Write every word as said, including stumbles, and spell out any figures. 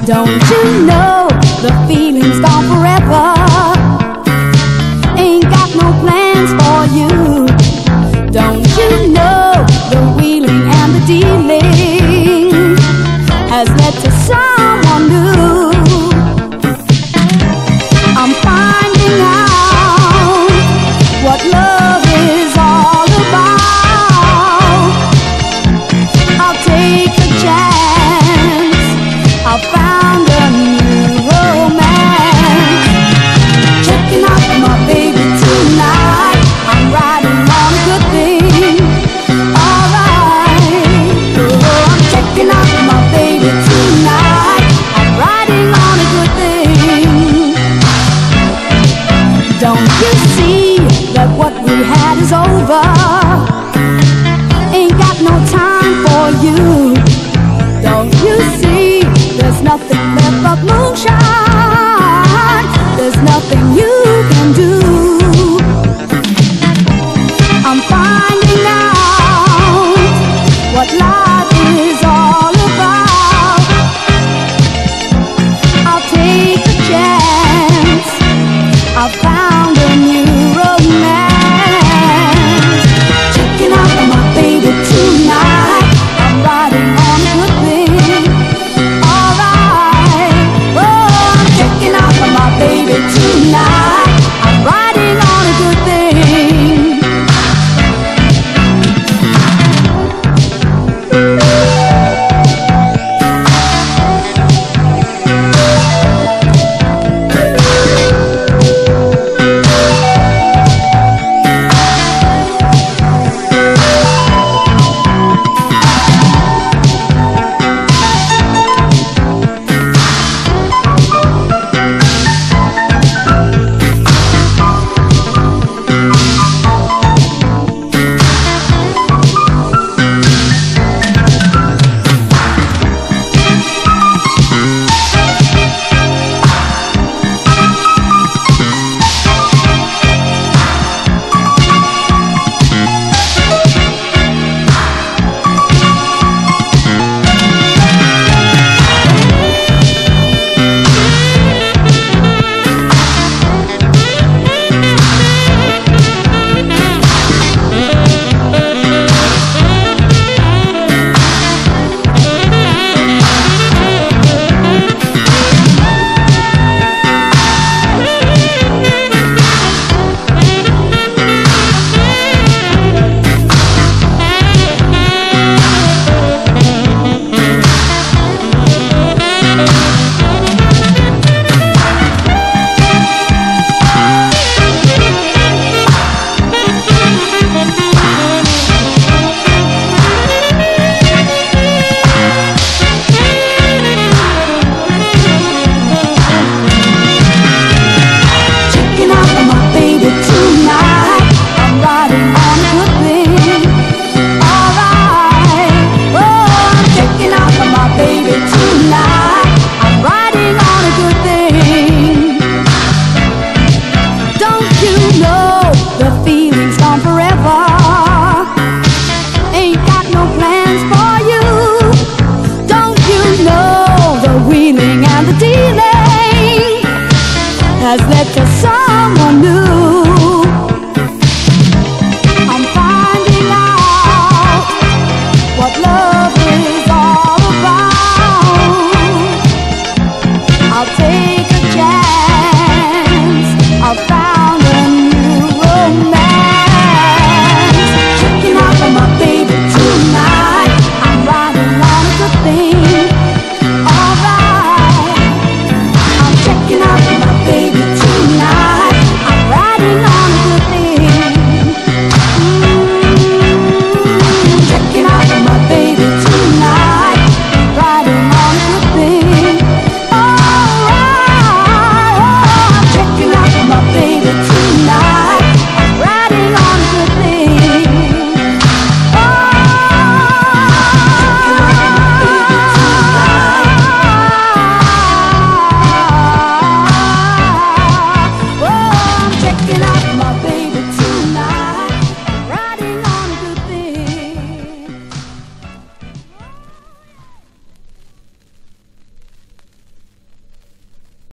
Don't you know the feeling's gone forever? Ain't got no plans for you. Don't you know the wheeling and the dealing has led to someone new? I'm finding out what love is all about. I'll take a chance. I found a new romance. Checking out my baby tonight. I'm riding on a good thing. Alright. Oh, I'm checking out my baby tonight. I'm riding on a good thing. Don't you see that what we had is over? Ain't got no time for you. Don't you see there's nothing